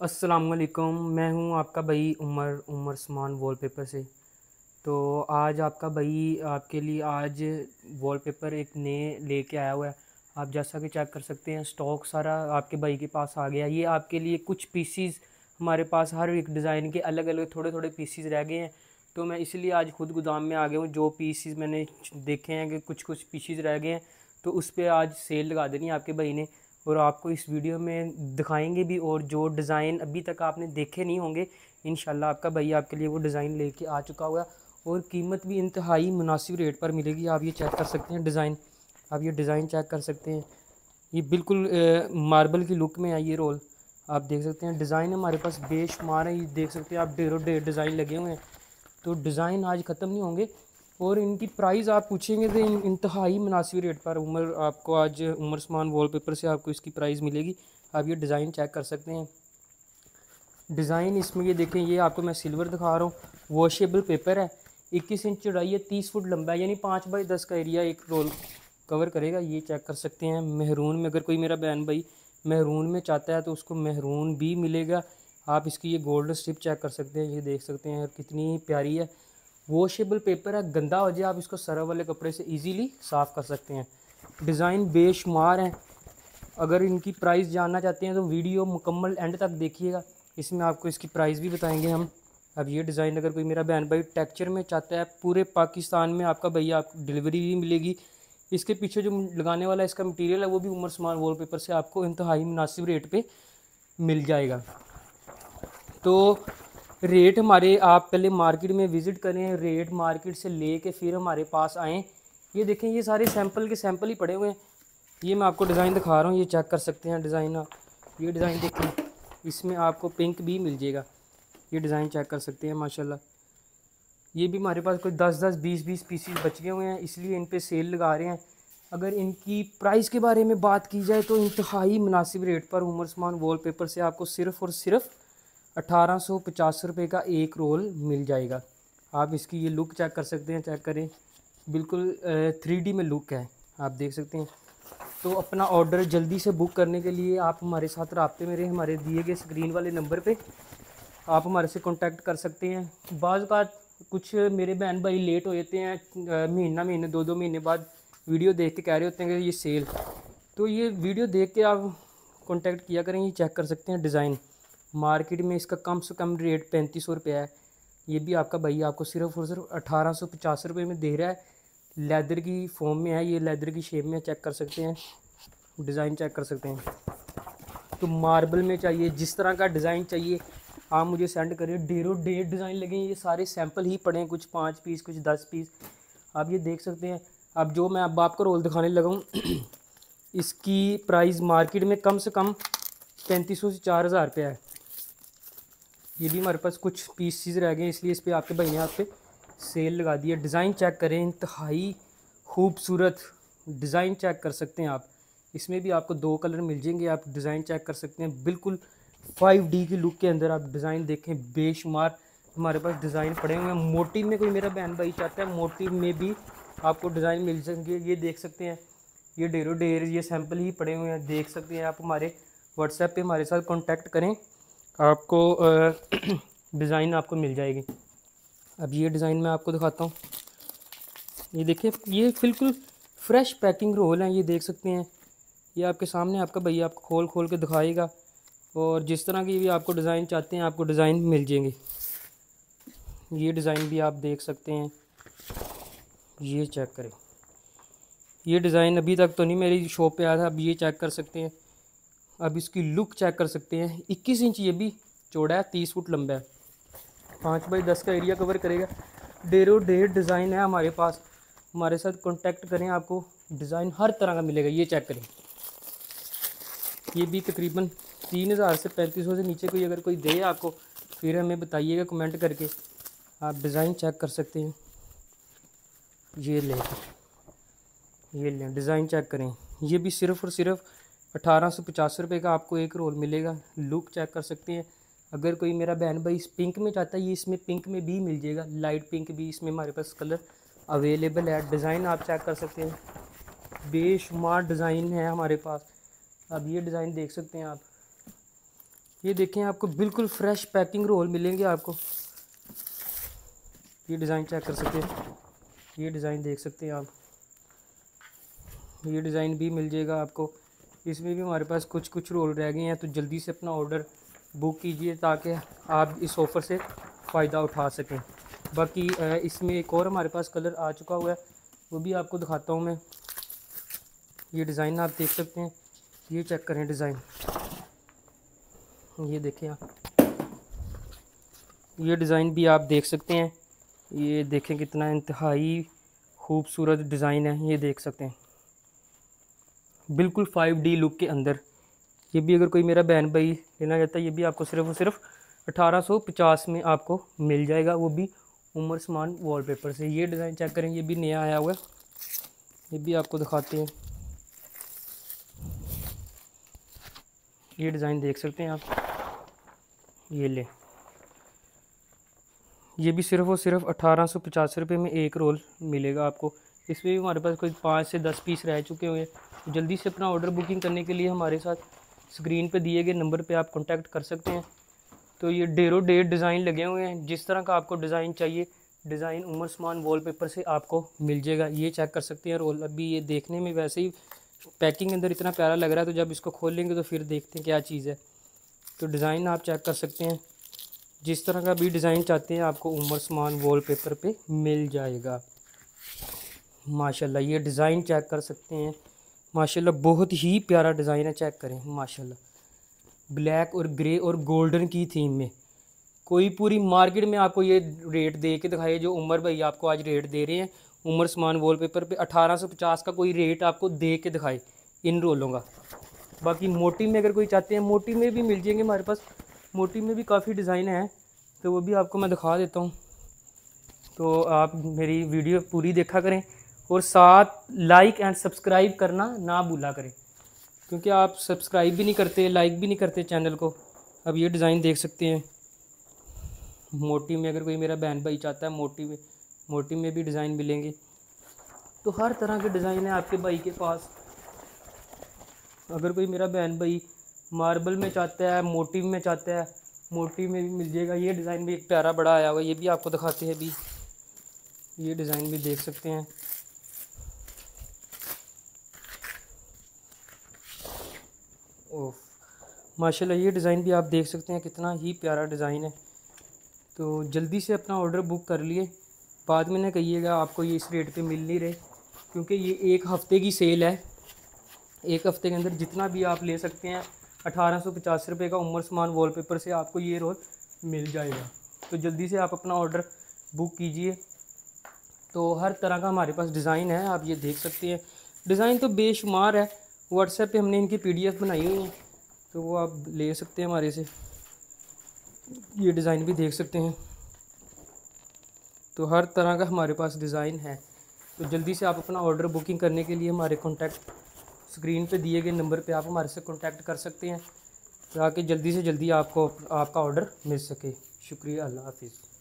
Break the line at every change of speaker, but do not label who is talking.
अस्सलाम वालेकुम। मैं हूं आपका भाई उमर समान वॉलपेपर से। तो आज आपका भाई आपके लिए आज वॉलपेपर एक नए लेके आया हुआ है। आप जैसा कि चेक कर सकते हैं, स्टॉक सारा आपके भाई के पास आ गया। ये आपके लिए कुछ पीसीज हमारे पास हर एक डिज़ाइन के अलग अलग थोड़े थोड़े पीसीज रह गए हैं। तो मैं इसलिए आज खुद गोदाम में आ गया हूँ। जो पीसीज मैंने देखे हैं कि कुछ कुछ पीसीज रह गए हैं, तो उस पर आज सेल लगा देनी है आपके भाई ने। और आपको इस वीडियो में दिखाएंगे भी, और जो डिज़ाइन अभी तक आपने देखे नहीं होंगे, इंशाल्लाह आपका भाई आपके लिए वो डिज़ाइन लेके आ चुका होगा। और कीमत भी इंतहाई मुनासिब रेट पर मिलेगी। आप ये चेक कर सकते हैं डिज़ाइन, आप ये डिज़ाइन चेक कर सकते हैं। ये बिल्कुल मार्बल की लुक में है ये रोल। आप देख सकते हैं डिज़ाइन हमारे पास बेशुमार है। ये देख सकते हैं आप, ढेरों ढेर डिज़ाइन लगे हुए हैं। तो डिज़ाइन आज ख़त्म नहीं होंगे। और इनकी प्राइस आप पूछेंगे तो इंतहाई मुनासिब रेट पर उमर आपको आज उमर समान वॉलपेपर से आपको इसकी प्राइस मिलेगी। आप ये डिज़ाइन चेक कर सकते हैं। डिज़ाइन इसमें ये देखें, ये आपको मैं सिल्वर दिखा रहा हूँ। वॉशेबल पेपर है, 21 इंच चौड़ाई है, 30 फुट लंबा है, यानी 5 बाई 10 का एरिया एक रोल कवर करेगा। ये चेक कर सकते हैं। मेहरून में, अगर कोई मेरा बहन भाई मेहरून में चाहता है तो उसको मेहरून भी मिलेगा। आप इसकी ये गोल्ड स्ट्रिप चेक कर सकते हैं। ये देख सकते हैं कितनी प्यारी है। वॉशेबल पेपर है, गंदा हो जाए आप इसको सरफ वाले कपड़े से इजीली साफ़ कर सकते हैं। डिज़ाइन बेशुमार हैं। अगर इनकी प्राइस जानना चाहते हैं तो वीडियो मुकम्मल एंड तक देखिएगा, इसमें आपको इसकी प्राइस भी बताएंगे हम। अब ये डिज़ाइन अगर कोई मेरा बहन भाई टेक्सचर में चाहता है, पूरे पाकिस्तान में आपका भैया आपको डिलीवरी भी मिलेगी। इसके पीछे जो लगाने वाला इसका मटीरियल है वो भी उमर समान वॉलपेपर से आपको इंतहाई मुनासिब रेट पे मिल जाएगा। तो रेट हमारे, आप पहले मार्केट में विज़िट करें, रेट मार्केट से ले के फिर हमारे पास आएँ। ये देखें, ये सारे सैंपल के सैंपल ही पड़े हुए हैं। ये मैं आपको डिज़ाइन दिखा रहा हूँ, ये चेक कर सकते हैं डिज़ाइन आप। ये डिज़ाइन देखें, इसमें आपको पिंक भी मिल जाएगा। ये डिज़ाइन चेक कर सकते हैं माशाल्लाह। ये भी हमारे पास कोई 10-10 20-20 पीसीस बच गए हुए हैं, इसलिए इन पे सेल लगा रहे हैं। अगर इनकी प्राइस के बारे में बात की जाए तो इंतहाई मुनासिब रेट पर उमर समान वॉलपेपर से आपको सिर्फ़ और सिर्फ 1850 रुपये का एक रोल मिल जाएगा। आप इसकी ये लुक चेक कर सकते हैं, चेक करें, बिल्कुल 3D में लुक है, आप देख सकते हैं। तो अपना ऑर्डर जल्दी से बुक करने के लिए आप हमारे साथ राब्ते में रहें। हमारे दिए गए स्क्रीन वाले नंबर पे आप हमारे से कांटेक्ट कर सकते हैं। बाज़ बात कुछ मेरे बहन भाई लेट हो जाते हैं, महीने 2-2 महीने बाद वीडियो देख के कह रहे होते हैं कि ये सेल। तो ये वीडियो देख के आप कांटेक्ट किया करें। ये चेक कर सकते हैं डिज़ाइन, मार्केट में इसका कम से कम रेट 3500 रुपये है। ये भी आपका भाई आपको सिर्फ़ और सिर्फ 1850 रुपये में दे रहा है। लेदर की फॉर्म में है, ये लेदर की शेप में चेक कर सकते हैं। डिज़ाइन चेक कर सकते हैं। तो मार्बल में चाहिए, जिस तरह का डिज़ाइन चाहिए आप मुझे सेंड करिए। ढेरों ढेर डिज़ाइन लगे हैं, ये सारे सैंपल ही पड़े हैं, कुछ 5 पीस, कुछ 10 पीस। आप ये देख सकते हैं। अब जो मैं अब आपको रोल दिखाने लगा हूँ इसकी प्राइस मार्केट में कम से कम 3500 से 4000 रुपये है। ये भी हमारे पास कुछ पीसीज रह गए, इसलिए इस पर आपके भाई ने आप पे सेल लगा दी है। डिज़ाइन चेक करें, इंतहाई खूबसूरत डिज़ाइन चेक कर सकते हैं आप। इसमें भी आपको 2 कलर मिल जाएंगे। आप डिज़ाइन चेक कर सकते हैं, बिल्कुल 5D की लुक के अंदर आप डिज़ाइन देखें। बेशुमार हमारे पास डिज़ाइन पड़े हुए हैं। मोटिव में कोई मेरा बहन भाई चाहता है, मोटिव में भी आपको डिज़ाइन मिल जाएंगे। ये देख सकते हैं, ये ढेरों ढेर ये सैंपल ही पड़े हुए हैं, देख सकते हैं। आप हमारे व्हाट्सएप पे हमारे साथ कॉन्टैक्ट करें, आपको डिज़ाइन आपको मिल जाएगी। अब ये डिज़ाइन मैं आपको दिखाता हूँ। ये देखिए, ये बिल्कुल फ्रेश पैकिंग रोल हैं, ये देख सकते हैं। ये आपके सामने आपका भैया आपको खोल खोल के दिखाएगा, और जिस तरह की भी आपको डिज़ाइन चाहते हैं आपको डिज़ाइन मिल जाएंगे। ये डिज़ाइन भी आप देख सकते हैं, ये चेक करें। ये डिज़ाइन अभी तक तो नहीं मेरी शॉप पे आया था, अब ये चेक कर सकते हैं। अब इसकी लुक चेक कर सकते हैं। 21 इंच ये भी चौड़ा है, 30 फुट लंबा है, 5 बाई 10 का एरिया कवर करेगा। ढेरों ढेर डिज़ाइन है हमारे पास, हमारे साथ कांटेक्ट करें, आपको डिज़ाइन हर तरह का मिलेगा। ये चेक करें, ये भी तकरीबन 3000 से 3500 से नीचे कोई अगर कोई दे आपको, फिर हमें बताइएगा कमेंट करके। आप डिज़ाइन चेक कर सकते हैं। ये लें, ये लें, डिज़ाइन चेक करें। ये भी सिर्फ़ और सिर्फ 1850 रुपये का आपको एक रोल मिलेगा। लुक चेक कर सकते हैं। अगर कोई मेरा बहन भाई इस पिंक में चाहता है, ये इसमें पिंक में भी मिल जाएगा, लाइट पिंक भी इसमें हमारे पास कलर अवेलेबल है। डिज़ाइन आप चेक कर सकते हैं, बेशुमार डिज़ाइन है हमारे पास। अब ये डिज़ाइन देख सकते हैं आप, ये देखें, आपको बिल्कुल फ्रेश पैकिंग रोल मिलेंगे आपको। ये डिज़ाइन चेक कर सकते हैं, ये डिज़ाइन देख सकते हैं आप, ये डिज़ाइन भी मिल जाएगा आपको। इसमें भी हमारे पास कुछ कुछ रोल रह गए हैं, तो जल्दी से अपना ऑर्डर बुक कीजिए ताकि आप इस ऑफ़र से फ़ायदा उठा सकें। बाकी इसमें एक और हमारे पास कलर आ चुका हुआ है, वो भी आपको दिखाता हूँ मैं। ये डिज़ाइन आप देख सकते हैं, ये चेक करें डिज़ाइन, ये देखें आप, ये डिज़ाइन भी आप देख सकते हैं। ये देखें कितना इंतहाई खूबसूरत डिज़ाइन है, ये देख सकते हैं, बिल्कुल 5D लुक के अंदर। ये भी अगर कोई मेरा बहन भाई लेना चाहता है, ये भी आपको सिर्फ और सिर्फ 1850 में आपको मिल जाएगा, वो भी उमर उस्मान वॉलपेपर से। ये डिज़ाइन चेक करें, ये भी नया आया हुआ है, ये भी आपको दिखाते हैं। ये डिज़ाइन देख सकते हैं आप, ये ले, ये भी सिर्फ और सिर्फ 1850 रुपये में एक रोल मिलेगा आपको। इसमें भी हमारे पास कोई 5 से 10 पीस रह चुके हुए हैं। जल्दी से अपना ऑर्डर बुकिंग करने के लिए हमारे साथ स्क्रीन पे दिए गए नंबर पे आप कांटेक्ट कर सकते हैं। तो ये डेरों डेर डिज़ाइन लगे हुए हैं, जिस तरह का आपको डिज़ाइन चाहिए, डिज़ाइन उमर उस्मान वॉलपेपर से आपको मिल जाएगा। ये चेक कर सकते हैं रोल, अभी ये देखने में वैसे ही पैकिंग अंदर इतना प्यारा लग रहा है, तो जब इसको खोलेंगे तो फिर देखते हैं क्या चीज़ है। तो डिज़ाइन आप चेक कर सकते हैं, जिस तरह का भी डिज़ाइन चाहते हैं आपको उमर उस्मान वॉलपेपर पे मिल जाएगा। माशाल्लाह ये डिज़ाइन चेक कर सकते हैं, माशाल्लाह बहुत ही प्यारा डिज़ाइन है, चेक करें माशाल्लाह। ब्लैक और ग्रे और गोल्डन की थीम में, कोई पूरी मार्केट में आपको ये रेट दे के दिखाइए जो उमर भाई आपको आज रेट दे रहे हैं उमर उस्मान वॉलपेपर पे 1850 का कोई रेट आपको दे के दिखाए इन रोलों का। बाकी मोटी में अगर कोई चाहते हैं, मोटी में भी मिल जाएंगे हमारे पास, मोटी में भी काफ़ी डिज़ाइन है, तो वो भी आपको मैं दिखा देता हूँ। तो आप मेरी वीडियो पूरी देखा करें और साथ लाइक एंड सब्सक्राइब करना ना भूला करें, क्योंकि आप सब्सक्राइब भी नहीं करते, लाइक भी नहीं करते चैनल को। अब ये डिज़ाइन देख सकते हैं, मोटी में अगर कोई मेरा बहन भाई चाहता है, मोटी में भी डिज़ाइन मिलेंगे। तो हर तरह के डिज़ाइन है आपके भाई के पास। अगर कोई मेरा बहन भाई मार्बल में चाहता है, मोटी में चाहता है, मोटी में भी मिल जाएगा। ये डिज़ाइन भी एक प्यारा बड़ा आया हुआ है, ये भी आपको दिखाते हैं अभी। ये डिज़ाइन भी देख सकते हैं, ओह माशाल्लाह ये डिज़ाइन भी आप देख सकते हैं, कितना ही प्यारा डिज़ाइन है। तो जल्दी से अपना ऑर्डर बुक कर लिए, बाद में ना कहिएगा आपको ये इस रेट पे मिल नहीं रहे, क्योंकि ये एक हफ़्ते की सेल है। एक हफ़्ते के अंदर जितना भी आप ले सकते हैं, 1850 रुपये का उमर उस्मान वॉलपेपर से आपको ये रोल मिल जाएगा। तो जल्दी से आप अपना ऑर्डर बुक कीजिए। तो हर तरह का हमारे पास डिज़ाइन है, आप ये देख सकते हैं, डिज़ाइन तो बेशुमार है। व्हाट्सएप पे हमने इनकी PDF बनाई हुई है, तो वो आप ले सकते हैं हमारे से। ये डिज़ाइन भी देख सकते हैं, तो हर तरह का हमारे पास डिज़ाइन है। तो जल्दी से आप अपना ऑर्डर बुकिंग करने के लिए हमारे कॉन्टैक्ट स्क्रीन पे दिए गए नंबर पे आप हमारे से कॉन्टैक्ट कर सकते हैं, ताकि जल्दी से जल्दी आपको आपका ऑर्डर मिल सके। शुक्रिया, अल्लाह हाफिज़।